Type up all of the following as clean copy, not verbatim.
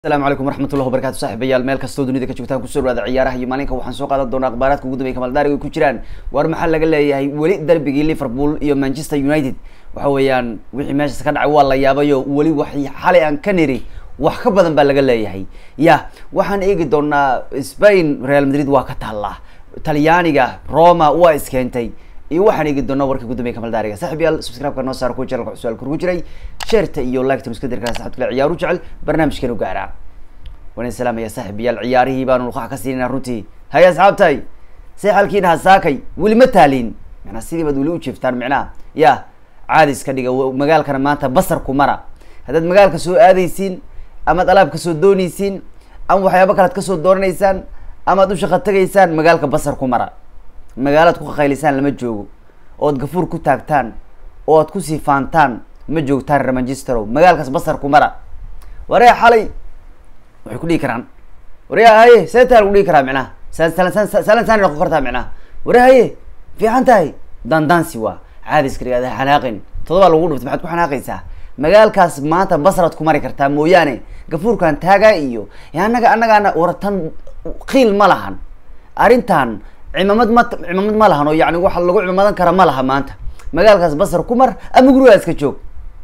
السلام عليكم ورحمة الله وبركاته صاحبيال meel kastoo dunida ka joogtaan ku soo dhawaada ciyaaraha iyo maalinka waxaan soo qaadan doonaa akhbaaraadka ugu dambeeyay Kamal Daariga ku jiraan war maxaa laga leeyahay wali darbigii Liverpool iyo Manchester United waxa weeyaan wixii meesha ka dhacay waa la yaabayo wali wax xalay aan ka niri wax ka badan baa laga leeyahay waxaan eegi doonaa Spain Real Madrid waa ka taala Talyaaniga Roma waa iskeentay iyo waxaan eegi doonaa warka ugu dambeeyay Kamal Daariga saaxiibayaal subscribe-ka noo saar ku channel-ka su'aal ku jiray شيرتا iyo like tan iska dirkaa saxabka ciyaaru jecel barnaamijkeenu gaara wana salaam ya saaxiibayaal ciyaarihii baan u ka siinaa runtii hay asxaabtay seexalkiina hasaakay wili ma taalin macna sidii bad wili u jeeftaan macna ya caadi iska dhiga magaalkana maanta basar ku mara hadad magaalka soo aadaysiin ama alaab ka soo doonaysiin ama waxyaabo kale ka soo doonaysaan ama u shaqo tagaysaan magaalka basar ku mara magaalad ku khaylisaan lama joogo oo gafuur ku taagtaan oo ku siifaantaan ma joogtaan Manchester magaalkaas basar ku mara wareey xalay waxay ku dhigi karaan wareey haye seetaan ku dhigi karaa macna salan ku qortaa macna wareey haye fiican tahay dandansi waa caadi iskriga xanaaqin todoba lagu dhuftay maxaad ku xanaaqaysaa magaalkaas maanta basarad ku mari kartaa mooyaane gafuurkan taaga iyo anaga waratan qiil ma lahan arintan cimamad ma lahan oo yaani waxa lagu cimadan kara ma laha maanta magaalkaas basar ku mar ama guriga iska joog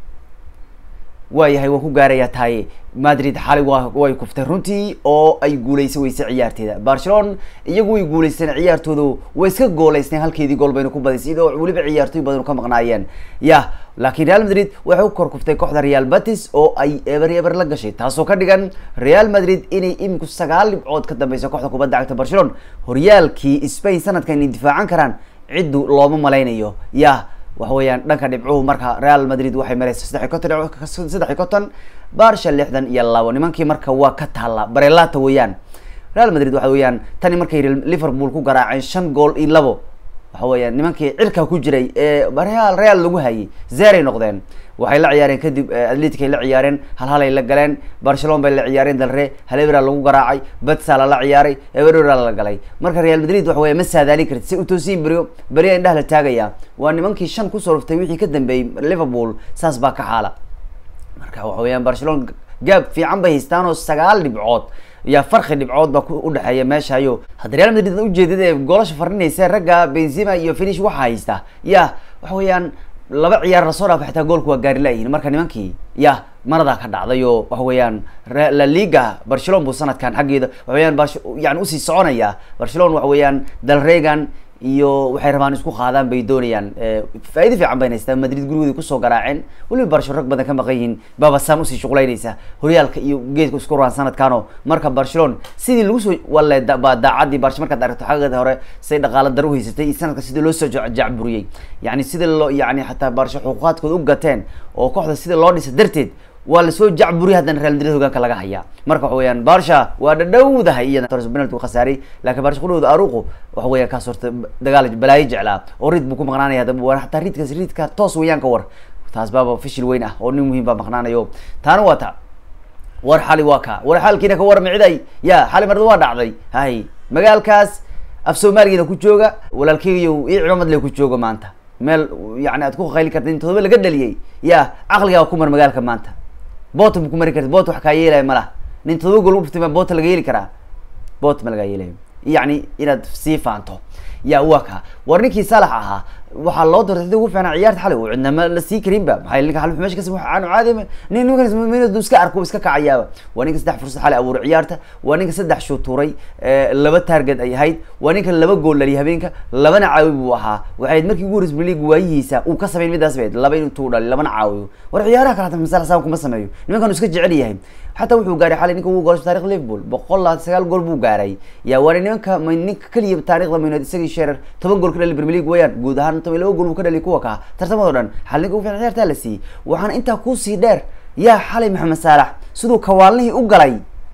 waayahay waa ku gaaraya tahay Madrid xalay way kuftay runtii oo ay guuleysay way ciyaarteeda Barcelona iyagu way guuleysteen ciyaartoodu way iska gooleysteen halkeedii gool bayna ku badisay oo waliba ciyaartooy badan ka maqnaayeen laakiin Real Madrid waxay u kor kuftay kooxda Real Betis oo ay ever la gashay taasoo ka dhigan Real Madrid inay imku 9 dhibcood ka dambayso kooxda kubadda cagta Barcelona horyaalkii Spain sanadkan ay difaacan karaan cidu looma maleynayo waxa weeyaan dhanka dhibcuhu marka Real Madrid waxay mareysay 3 Barca 62 nimankii marka waa ka taala Barelata weeyaan Real Madrid waxa weeyaan tani markay Liverpool ku garaaceen 5 gool iyo 2 waxa weeyaan nimankii cirka ku jiray ee Real lagu hayay zeeray noqdeen waxay la ciyaareen kadib Atletico ay la ciyaareen hal ay la galeen Barcelona bay la ciyaareen dalre halebra lagu garaacay Barca la ciyaaray Everton la galay marka Real Madrid waxa weeye ma saadaali kartid si u toosiin bariyo indhaha la taagaya waa nimankii 5 ku soo ruftay wixii ka dambeeyay Liverpool saas baa ka xaala marka waxa weeyaan Barcelona gaab fiican bay haystaan oo 9 dhibcood farqi dhibcood ba u dhaxeeya meeshayo hadda Real Madrid u jeedada goolasha farinaysa ragga Benzema iyo Finish waxa haysta waxa weeyaan laba ciyaar la soo dhaafay xitaa goolku waa gaari laayihiin marka nimankii marada ka dhacdayo waxa weeyaan La Liga Barcelona buu sanadkan xageeda waxa weeyaan yani u sii soconaya Barcelona waxa weeyaan Del Regan iyo waxay rabaan isku qaadaan bay doonayaan faa'iido fiican bay haystaan Madrid gurigooda ku soo garaaceen waliba Barcelona rag badan ka maqayin baba saan u sii shaqaynaysa horyaalka iyo geedka isku raan sanadkan marka Barcelona sidii lagu soo wala daacadii Barcelona marka daarto xaqada hore say dhaqaale dar u haysatay sanadka sidii loo soo jacburiyay yani sidii loo yani hatta Barcelona xuquuqaadkooda u gateen oo kooxda sidii loo dhisay darteed waa la soo jacburi hadan Real Madrid hogaanka laga haya marka waxa weeyaan Barca waa dhawdahay iyada Torres penalty ku khasaaray laakiin Barca qudooda Aruqo waxa weeyaan ka sortay dagaal balaayi jeclaa oo rid buu ku maqnaanaya hadaba waa xataa ridka toos weeyaan ka war taas baaba fishil weyn ah oo nin muhiim ba maqnaanayo taana waa ta war xali waa ka war xalkiina ka war miciday xali marada waa dhacday hay magaalkaas af Soomaaliyeed ku jooga walaalkeeyo ciidamad leh ku jooga maanta meel yani aad ku khayli kartid todoba laga dhaliyay aqliga ku mar magaalka maanta boot ku mari kartid boot wax ka yeelay malaha nin todoba gool u dhiftay boot laga yeeli karaa boot ma laga yeelay yani inaad sii faanto waka warninkii Salah ahaa waxa loo doortay ugu fiican ciyaarta xalay oo cidna la sii karinba maxay ninka xal meesha ka soo aan caadi ninka iska arko iska kacayaaba waa ninka 3 fursad xalay abuur ciyaarta waa ninka 3 shoot tuuray 2 target ay ahayd waa ninka 2 gool lali habeenka 2 caawi buu ahaa waxay markii ugu horeysay League waayihiisa uu ka sameeyay midaas bay 2 intuu dhalay 2 caawiyo war ciyaaraha kala tamsal saab kuma sameeyo nimankan iska jecel yahay حتى وحو غاري حالي نينكو وو غول تاريخ ليفربول بقول 9 جول بو غاري يا واري نينكا نينكا كليه تاريخ لما اسغي شيرر 10 جول كدلي بريمير ليج ويان غود ahaan 12 جول بو كدلي kuwa ka tartamada dhan xalligu fiican ciyaarta la sii waxaan inta ku sii dheer xalay Maxamed Saalax sidoo kawaalnihi u galay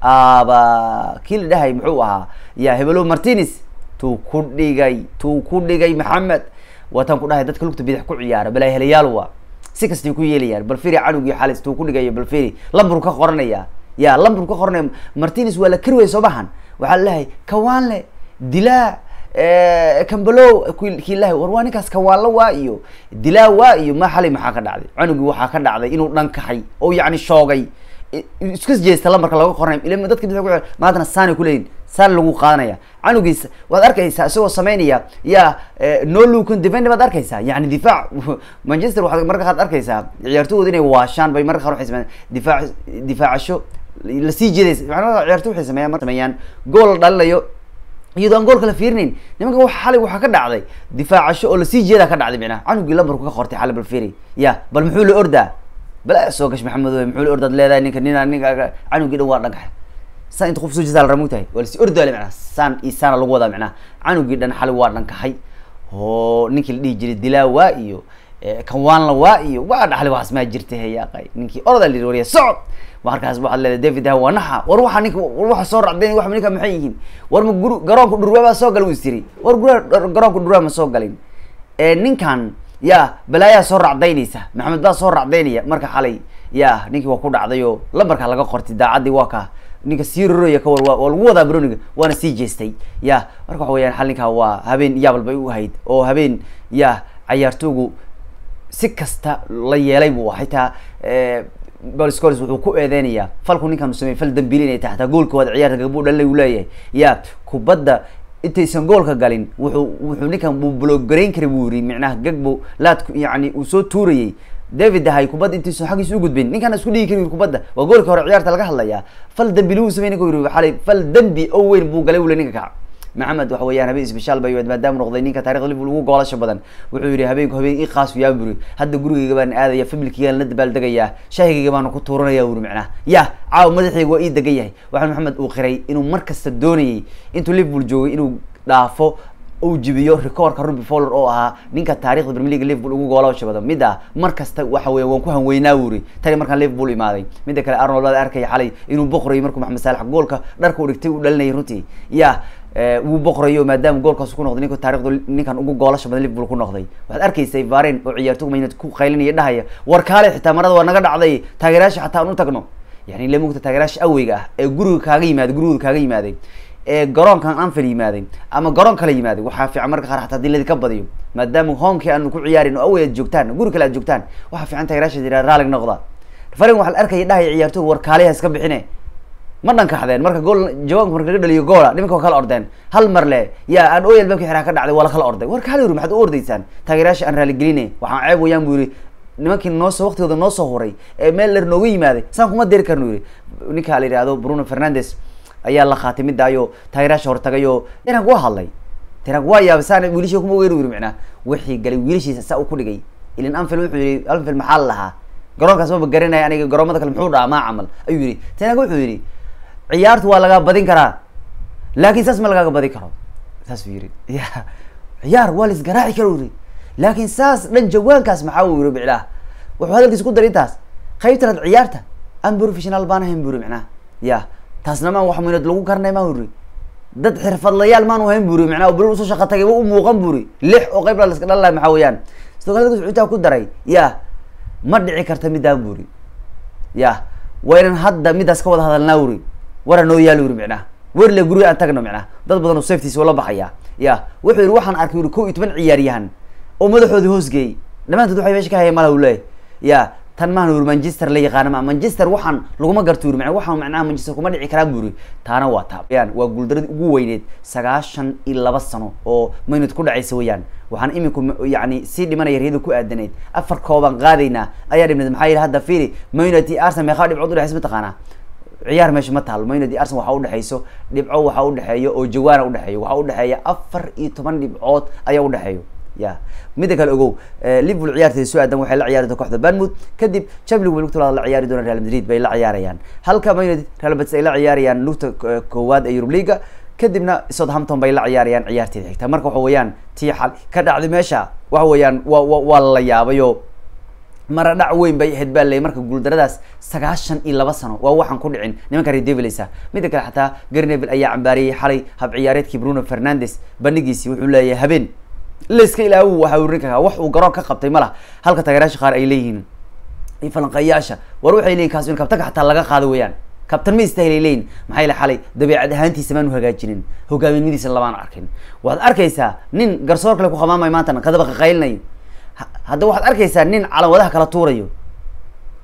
kiil dhahay muxuu ahaa Hebelo Martinez tuu ku dhigay Maxamed watan ku dhahay dadka lugta bidix ku ciyaara balay helayaal waa si kasta ku yeelayaan bal fiiri canugi xalis tuu ku dhigay bal fiiri lambar ka qoranaya lambar ka qoranaya Martinez wala kirway soo baxan waxa la kawaanle dilaa Kambalo kiilahay warwaanikaas kawaanla waa iyo dilaa waa iyo ma xalay maxaa ka dhacday canugi waxa ka dhacday inuu dhankaxay oo yani shoogay isku jeesta lambarka lagu qornay ilaa dadka bixi ku maadana saani ku leeyin saan lagu qaadanaya canugiisa waad arkaysaa isagoo sameynaya ya no look defend baad arkaysaa yani difaac Manchester waxaad marka aad arkaysaa ciyaartooyda inay waashaan bay marka hore xismaan difaacasho la sii jeedays macnaha ciyaartooydu waxay sameeyaan marka sameeyaan gool dhalayo iyadoo aan gool kala fiirinin nimanka waxa xalay waxa ka dhacday difaacasho oo la sii jeeda ka dhacday macnaha canugii lambarku ka qortay xalay bal fiiri ya bal muxuu la ordaa bal soo gash maxamed muxuu la ordaad leedahay ninka canugii dhan waa dhagax saan inta qof soo jeeda la ramugtahay wala si ordaale macnaha saan isana lagu wada macnaha canugii dhan xalay waa dhankahay oo ninkii la dhihi jiray dilaawa iyo kan waan la waa iyo waa dhaxlay wax ma jirtay hayaqay ninkii orda la wariya socod markaas waxa leedahay David ha wanaxa war waxa ninka waxa soo racday wax ninka maxay yihiin war ma garoonka dhurwaa soo gal uu istiri war garoonka dhurwaa ma soo galin ninkan ya balaaya soo racdaynaysa maxamed baa soo racdaynaya marka xalay ya ninkii waa ku dhacdayo lambarka laga qortay daacadii waa ka ninka siirooya ka war lagu wada broniga waana sii jeestay ya marka waxa weeyaan xalinka waa habeen yaabal bay u ahayd oo habeen ya ciyaartooygu si kasta la yeelay buu xitaa Paul Scholes wuxuu ku eedeynaya falku ninkan uu sameeyay fal dambiil inay tahay goolka wada ciyaarta gabadhu dhalay uu leeyahay ya kubadda intaysan goolka galin wuxuu ninkan buu block gareyn karay buu yiri macnaha gagbo laad yani uu soo tuurayay David hay kubadda intaysan xaqiis u gudbin ninkan isku dhigi karin kubadda waa goolka hore ciyaarta laga hadlaya fal dambiil uu sameeyay ninka yiri xalay fal dambi oo weyn buu galay uu ninka maxamed waxa weeyaan habeen isbishaal bay maadaama noqday ninka taariikhda Liverpool ugu goolasho badan wuxuu yiri habeenku habeen ii qaas yaa buri hadda gurigeyga baan aadaya familkeyga la dabaal degaya shaahigeyga baan ku tuuranaya wuri macna ya caaw madaxayga waa ii degan yahay waxaan maxamed uu qiray inuu markasta doonayay intuu Liverpool joogay inuu dhaafo uu jibiyo rekoorka Robbie Fowler oo ahaa ninka taariikhda Premier League Liverpool ugu goolasho badan mida markasta waxa weeye waan ku hanweynaa wuri tani markaan Liverpool imaaday mida kale Arnold baa arkay xalay inuu boqoray markuu Maxamed Saalax goolka dharka u dhigtay uu dhalinay runtii ya uu boqorayo maadaama goolkaas ku noqday ninka taariikhda ninkan ugu goolasho badan Liverpool ku noqday waxaad arkaysay Varane oo ciyaartoy maynad ku qaylinaya dhahaya war kaale xitaa marada waa naga dhacday taageerayaasha xitaa aan u tagno yani la mugta taageerayaasha aweyga ah ee guriga kaaga yimaaday ee garoonkan Anfield yimaaday ama garoon kale yimaaday waxa fiican marka qaar xitaa dilada ka badiyo maadaama home-kii aan ku ciyaarin oo awey joogtaan guriga kale aad joogtaan waxa fiican taageerayaasha jira raalig noqda Varane waxa la arkay dhahaya ciyaartoy war kaale iska bixinay ma dhanka xadeen marka gool jawaanku marka laga dhaliyo goola nimanka kala ordeen hal mar le ya aan ooyel babkii xiraa ka dhacday wala kala orday war kale maxaad u ordaysaan taageerayaasha aan raali gelinay waxaan ceeb weeyaan buu yiri nimankii noo soo waqtigooda noo soo horay ee meel leer nooga yimaaday saan kuma deeri karno yiri ninka la yiraahdo Bruno Fernandes ayaa la khaatimidaayo taageerayaasha hortagayo inaan ku hadlay tirag waa yaabsaan wiilisha kuma weeru yiri macna wixii galay wiilishiisa saa u ku dhigay ilaa Anfield wuxuu yiri Anfield maxal laha garoonkaas ma garanay aniga garoomada kale muxuu dhaama camal ayuu yiri tirag wuxuu yiri ciyaartu waa laga badin karaa laakiin saas ma laga badin karo saas yiri ya ciyaar waa lis garaaci karo yiri laakiin saas dhan jawaankaas maxaa uu yiri biclaa wuxuu hadalkiisa ku daray taas qaybta ciyaarta aan professional baan ahayn buri macna ya taasna ma wax muhiimad lagu karnay ma yiri dad xirfadlayaal maan u hayn buri macna oo bulu soo shaqo tagay u muuqan buri lix oo qayb la iska dhalay maxaa weeyaan sidoo kale wuxuu ku daray ya ma dhici karta midaan buri ya waynan hadda midaas ka wada hadalnaa wuri wara noo yaal wuri macna war la guriga aan tagno macna dad badan oo safety wala baxaya ya wuxuu yiri waxaan arkay wuri 12 ciyaaryahan oo madaxooda hoos geey dhamaantood waxay meesha ka hayeen malaw leey ya tan ma wuri Manchester la yaqaan ma Manchester waxaan laguma garto wuri macna waxaan macnaha Manchester kuma dhici karaan buri taana waa taabiyaan waa guuldarada ugu weyneed 92 sano oo maynad ku dhacaysa weeyaan waxaan iminku yani si dhimanay riyada ku aadaneed afar kooban qaadayna ayaa dhimnad maxay hadda fiiri maynad Arsenal ma qaadib cudud xisbi taqaana ciyaar meesha ma taal maynad Arsenal waxa u dhaxayso dhibco waxa u dhaxeeyo oo jawaana u dhaxeeyo waxa u dhaxeeya 14 dhibcood ayaa u dhaxeeyo ya midda kale ogow Liverpool ciyaartay soo aadan waxay la ciyaartay kooxda Bournemouth kadib Champions League la ciyaari doona Real Madrid bay la ciyaarayaan halka maynad Real Madrid ay la ciyaarayaan lugta koowaad ee Europa League kadibna Southampton bay la ciyaarayaan ciyaarteeda xigta marka waxa weeyaan tii xal ka dhacday meesha waxa weeyaan waa la yaabayo mara dhac weyn bay ahayd baa marka guuldaradaas 92 sano waa waxaan ku dhicin nimanka Red Devils mid kale xataa Gary Neville ayaa cambaariyay xalay hab ciyaareedkii Bruno Fernandes bandhigiisii wuxuu leeyahay habeen leeska ilaahu waxa uu rinka wax uu garoon ka qabtay malaha halka taageerayaasha qaar ay leeyihiin in falanqayaasha war waxay leeyihiin kaas in kabtanka xataa laga qaado weeyaan kabtan ma istaahilay maxay la xalay dabeecad ahaantiisa maan hagaajinin hogaaminimadiisa labaan arkin waad arkaysaa nin garsoor kale ku qamaamay maanta kadaba qaylinayo hadda waxaad arkaysaa nin calan wadaha kala tuurayo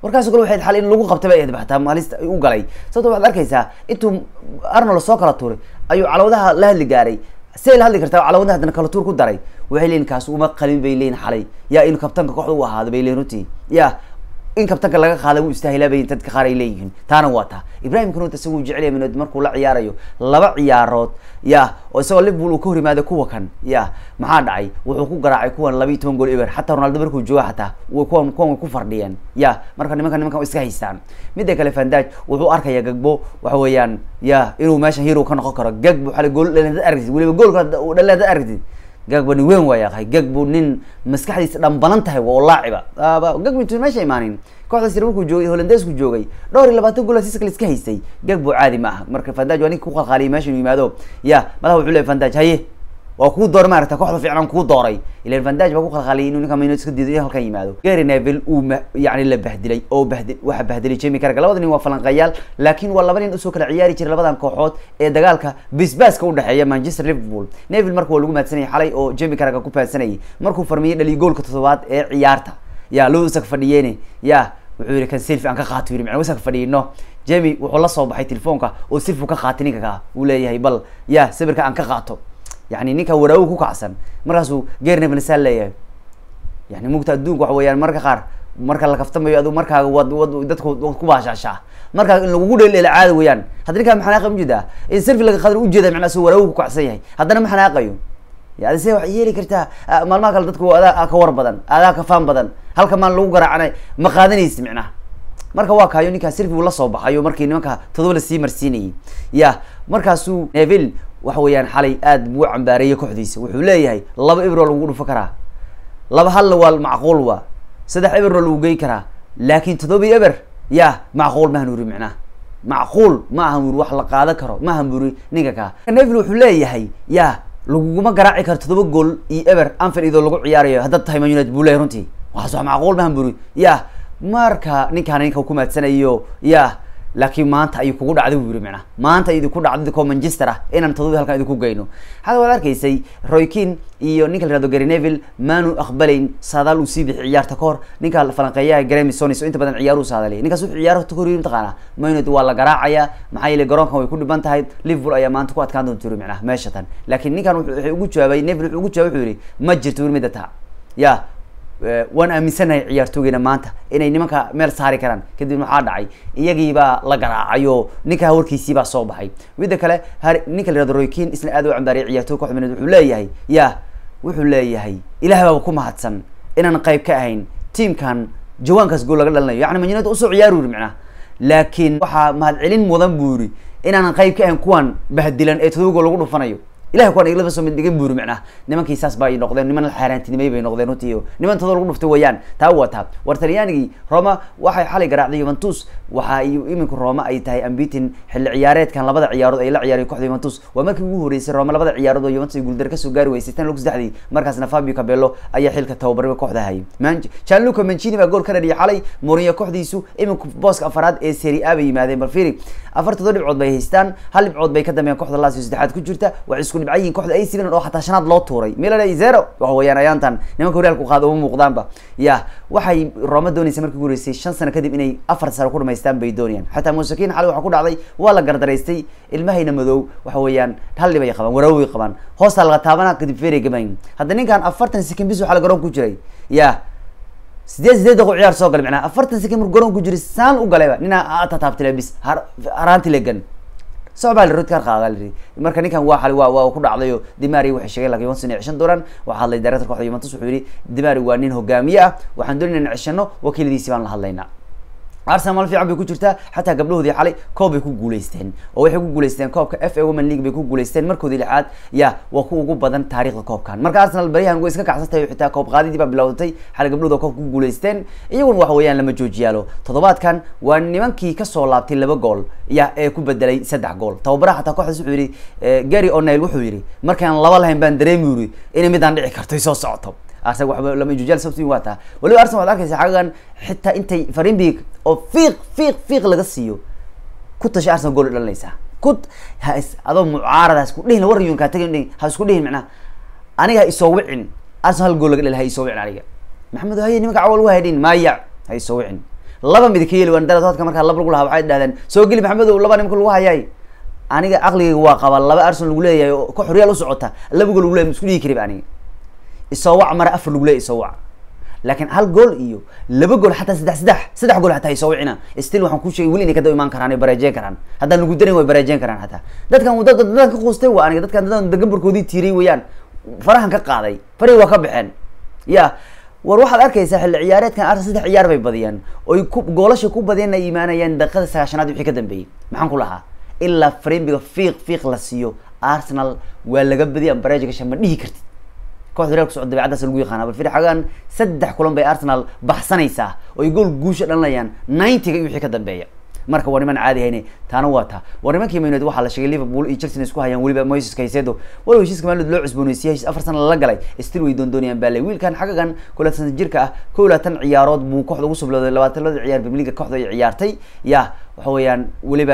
warkaas kale waxay xal in lagu qabtay bay xataa maalista u galay sababtoo waxaad arkaysaa intuu Arnold soo kala tuuray ayuu calawadaha la hadli gaaray say la hadli kartaa calawadaha hadana kala tuur ku daray waxay leeyihiin kaas uma qalin bay leeyihiin xalay yaa in kabtanka kooxda u ahaado bay leeyihiin runtii yaa in kabtanka laga qaaday uu istaahilaa bay dadka qaar ay leeyihiin taana waa taa Ibrahim Konaté isagu jecel yahay markuu la ciyaarayo laba ciyaarood yaa oo isagoo Liverpool uu ka hor yimaado kuwa kan yaa maxaa dhacay wuxuu ku garaacay kuwan 12 gool eber xataa Ronaldo markuu jooga xataa kuwan ku fardhiyeen yaa marka nimankan iska haystaan midda kale Van Dijk wuxuu arkaya Gagbo waxa weeyaan yaa inuu meesha hero ka noqon karo Gagbo xal gool dhalada aragtid waliba goolka dhalada aragtid Gagbo ni weyn waa yahay Gagbo nin maskaxdiisa dhambalan tahay oo laaciba Gagbo intuu meesha imaanin kooxda sir markuu joogay Hollandees ku joogay dhowr 20 gool asiiska iska haystay Gagbo caadi ma aha marka Van Dijk waa ninka ku qalqaaliyay meesha inuu yimaado yaa madaxa wuxuu leeyahay Van Dijk haye waa ku door maarta kooxda fiican ku dooray ilaa Van Dijk ba ku qalqaaliyay inuu ninka Maino iska diiday halkan yimaado Gary Neville uu yaani la bahdilay oo waxa bahdilay Jamie Carragher labada nin waa falanqayaal laakiin waa laba nin soo kala ciyaari jiray labadan kooxood ee dagaalka bisbaaska u dhaxeeya Manchester Liverpool Neville markuu lagu maadsanay xalay oo Jamie Carragher ku faansanay markuu farmiyay dhali goolka toddobaad ee ciyaarta yaa loo sag fadhiyeen yaa wuxuu yiri kan selfie aan ka qaato yiri macna wasaq fadhiino Jamie wuxuu la soo baxay telefoonka oo selfie ka qaatay ninka uu leeyahay bal yaa sawirka aan ka qaato يعني ninka waraaw ku kacsan markaasuu Gary Neville leeyahay yani mugta adduunka waxa weeyaan marka qaar marka la kaftamayo adu marka dadku ku baashashaa marka in lagu dheelay caadi weeyaan hadii ninka maxaa qamjida in selfie laga qadar u jeeda macna soo waraaw ku kacsan yahay hadana maxaa qayo yaa say wax yeeli kartaa maalmaha kale dadku adaa ka war badan adaa ka faan badan halka maan lagu garaacnay ma qaadanaysid macna marka waa kaayo ninka selfie uu la soo baxayo markii nimanka todoba la sii marsiinayay yaa markaasuu Neville waxa weeyaan xalay aad buu cambaarayay kooxdiisa wuxuu leeyahay laba ibro lagu dhufo karaa laba hal waa macquul waa saddex ibro lagu geey karaa laakiin todoba ibr yaa macquul ma hanuri macna macquul ma aha wax la qaadan karo ma hanuri ninka ka Neville wuxuu leeyahay yaa laguma garaaci karo todoba gool iyo ibr Anfield idoo lagu ciyaarayo hadda tahay Man United buu leeyahay runtii waxa macquul ma hanuri yaa marka ninka ku maadsanayo yaa laakiin maanta ay kugu dhacday wuu yiri macna maanta ay ku dhacday ko Manchester ah inaan todoba halka ay ku geyno hada wada arkaysay Roy Keane iyo ninka la yiraahdo Gary Neville maanu aqbalayn saadaal uu sii bixi ciyaarta koor ninka la falanqeeyaha Graeme Souness inta badan ciyaaru saadalay ninkaas wuxuu ciyaarta koor yiri taqaana Man United waa la garaacaya maxaa yeelay garoonkan way ku dhiban tahay Liverpool ayaa maanta ku adkaan doonta yiri macna meesha tan laakiin ninkan wuxuu ugu jawaabay Neville wuxuu ugu jawaabay wuxuu yiri ma jirto mid taa yaa waan aaminsanahay ciyaartooyina maanta inay nimanka meel saari karaan kadib maxaa dhacay iyagii baa la garaacayo ninka warkiisii baa soo baxay wada kale ninka la yiraahdo Roy Keane isna aad u cambaariyay ciyaartooy kooxda Man United wuxuu leeyahay ilaahay baa ku mahadsan inaan qayb ka ahayn teamkan jawaankaas gool laga dhalanayo yani Man United u soo ciyaaro macna laakiin waxa mahad celin mudan buuri inaan qayb ka ahayn kuwan bahdilan ee todoba gool lagu dhufanayo ilahay kuwan igla soo mid dhigan buuri macna nimankii saas baa ay noqdeen niman la xaaraantinimay bay noqdeen runtii niman todoba lagu dhuftay weeyaan taa wata wartalyaanigi Roma waxay xalay garaacday Juventus waxa ay iminku Roma ay tahay ambitin xilli ciyaareedkan labada ciyaarood ay la ciyaareen kooxda Juventus waa markii ugu horeysay Roma labada ciyaarood oo Juventus ay guul dar ka soo gaari weysay tan lagu saddexdii markaasna Fabio Capello ayaa xilka tababarka kooxda hayay Gianluca Mancini baa gool ka dhaliyay xalay Mourinho kooxdiisu iminku booska afaraad ee Serie A bay yimaadeen bal fiiri afartooda dhibcood bay haystaan hal dhibcood bay ka dambeeyeen kooxda Lazio saddexaad ku jirta waa isku dhibcayin kooxda AC Milan oo xataa shanaad loo tuuray Milan ay 0 waxa weeyaan ayaantan nimanka horyaalka qaado uma muuqdaanba yaa waxay Roma doonaysaa markii guuleysay 5 sano kadib inay 4 sano ku dhameystaan bay doonayaan xataa Musakin xal waxa ku dhacday waa la gardaraystay ilmahayna madow waxa weeyaan hal dhibay qabaan waraway qabaan hoosta laga taabana kadib feeray gabayn hadda ninkan 40 sekin bis waxa la garoon ku jiray yaa sideed daqiiqo ciyaar soo gal macna 40 sekin mar garoon ku jiray saan u galayba nina aad taabtay bis haraanti legan صعب على الرد كار قاعد marka ninkan waa xal waa ku dhacday Di Maria waxa sheegay laakiin 120 dooran waxa la director kooxda Juventus wuxuu yiri Di Maria waa nin hogaamiye ah waxaan doonaynaa in cishano wakiiladiisa baan la hadlaynaa Arsenal fiican bay ku jirtaa xataa gabdhahoodii xalay koob ay ku guuleysteen oo waxay ku guuleysteen koobka FA Women League bay ku guuleysteen markoodii lixaad waa ku ugu badan taariikhda koobkan marka Arsenal bariyahan way iska kacsatay xitaa koob qaadidii baa bilowday xal gabdhooda koob ku guuleysteen iyaguna waxa weeyaan lama joojiyaalo toddobaadkan waa nimankii ka soo laabtay 2 gool ee ku bedelay 3 gool tababaraha xataa kooxda wuxuu yiri Gary O'Neil wuxuu yiri markaan laba lahayn baan dareemay in midaan dhici karto soo socoto Arsenal waxa lama joojiyaal sabti waata wali Arsenal arkaysa xagan xitaa intay Farinbig oo fiiq laga siiyo ku tashay Arsenal gool dhalinaysa kut adoo mucaaradaas ku dhihin wariyun ka tagin ha isku dhihin macna aniga isoo wicin Arsenal gool laga dhalahay isoo wicin aniga Maxamed Haye nimanka awal waa hadin maya hay isoo wicin laba mid ka yeeli waan dalatoodka marka laba lagu lahaa waxay dhahdeen soo geli maxamedow laba nimka lagu hayay aniga aqligayga waa qaba laba Arsenal lagu leeyahay oo koox Real u socota laba gool lagu leeyahay isku dhigi karib aniga isoo wac mara afar lagu leeyahay isoo wac laakiin hal gool iyo laba gool xataa saddex gool xataa isoo wicina still waxaan ku sheegay wali inay ka daaw imaan karaan bareejeen karaan haddaan lagu darin way bareejeen karaan hataa dadkan ka qoostay waa aniga dadkan dagambarkoodii tiiray weeyaan farahan ka qaaday faray waa ka baxeen ya war waxaad arkaysaa xilli ciyaareedkan Arsenal saddex ciyaar bay badiyaan oo goolasha ku badiyeen ay iimaanayaan daqiiqada 90aad wixii ka dambeeyay maxaan ku lahaa ilaa Frenbiga fiiq la siiyo Arsenal waa laga badiyay bareejka shama dhihi kartid kooxda Real soo dabeecadaas lagu yaqaan bal firxagan saddex kulan bay Arsenal baxsanaysaa oo gool guusha dhalanayaan 90ga wixii ka dambeeya marka waa niman caadi ahayne taana waa taa war nimankii United waxa la sheegay Liverpool iyo Chelsea isku hayaan waliba Moises Caicedo waliba heshiiska maalid loo cusboonaysiiyay 4 sano la galay still way doonayaan balay wiilkan xagagan kula san jirka ah koolatan ciyaarood buu kooxda ugu sublooday 22 ciyaar Premier League kooxda ay ciyaartay ya waxa weeyaan waliba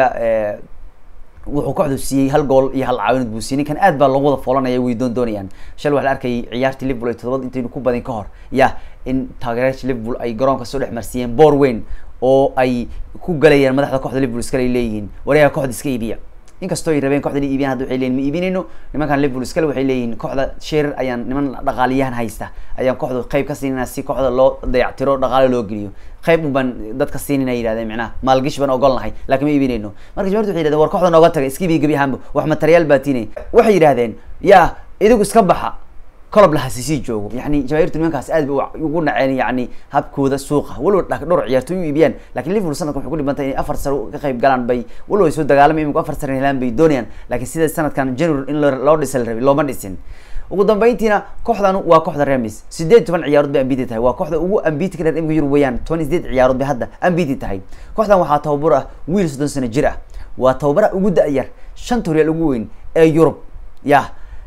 wuxuu kooxdu siiyay hal gool iyo hal caawinad buu siiyay kan aad baa loo wada foolanaya way doonayaan shal waxa la arkay ciyaartii Liverpool ay todobad intaynu ku badin ka hor ya in taageerayaasha Liverpool ay garoonka soo dhex marsiiyeen boor weyn oo ay ku galayeen madaxda kooxda Liverpool iska leeyihiin wariyaha kooxda iska iibiya inkastoo ay rabeen kooxda iibiyaan hadda waxay leeyihiin ma iibinayno nimankan Liverpool iska waxay leeyihiin kooxda share ayaan niman dhaqaaliyahan haysta ayaan kooxda qayb ka siinayna si kooxda loo dayactiro dhaqaale loo geliyo qayb ban dadka siinayna yiraahdeen macnaha maalgashi ban ogolnahay laakiin ma iibinayno marka jawaabtu waxay yiraahdeen war kooxda nooga tagay iska iibi gabi ahaanba wax material baatinay waxay yiraahdeen ya idigu iska baxa كلب لها سيسي جوجو يعني جماهير تلميذ aad bay ugu naceen yani habkooda suuqa walow dhowr ciyaartooy iibiyaan laakiin Liverpool sanadkan wuxuu ku dhibantay 4 sano ka qayb galaan bay walow soo dagaalamay iminku 4 sano helaan bay doonayaan laakiin sida sanadkan January in loo dhisay rabay looma dhisin ugu dambeyntiina kooxdan waa kooxda Remis 18 ciyaarood bay ambiti tahay waa kooxda ugu ambiti ka iminku Yurub weeyaan 28 ciyaarood bay hadda ambiti tahay kooxdan waxaa tababar ah wiil 30 sano jir ah waa tababar ugu da'yar 5 Real ugu weyn ee Yurub ya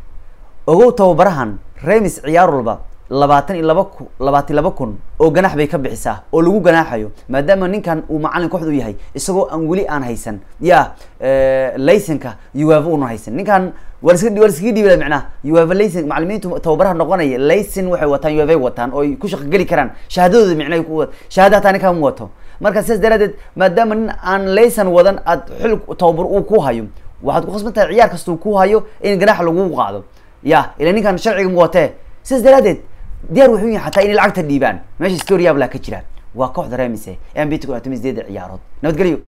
ugu tababarahan Remis ciyaar walba 22 kun oo ganax bay ka bixisaa oo lagu ganaaxayo maadaama ninkan uu macallin kooxdu yahay isagoo aan wali aan haysan ya laysanka UEFA uu haysan ninkan warsiga dhiibay macnaha UEFA laysan macallimiintu tababaraha noqonaya laysan waxay wataan UEFA wataan oo ku shaqo gali karaan shahaadadooda macnaha ku shahaadada tani kan wato marka sidaas daraadeed maadaama aan laysan wadan ad xil tababar uu ku hayo waxaad ku khasbantahay ciyaar kasta uu ku hayo in ganax lagu qaado يا إلى نكان شرعي موته سيس دلادت ديار وحوين حتى إن العقد الديبان ماشي ستوري يابلا كتيران وقاعد رامسه أم بيتكو أتمز ديد عيارات نود قليو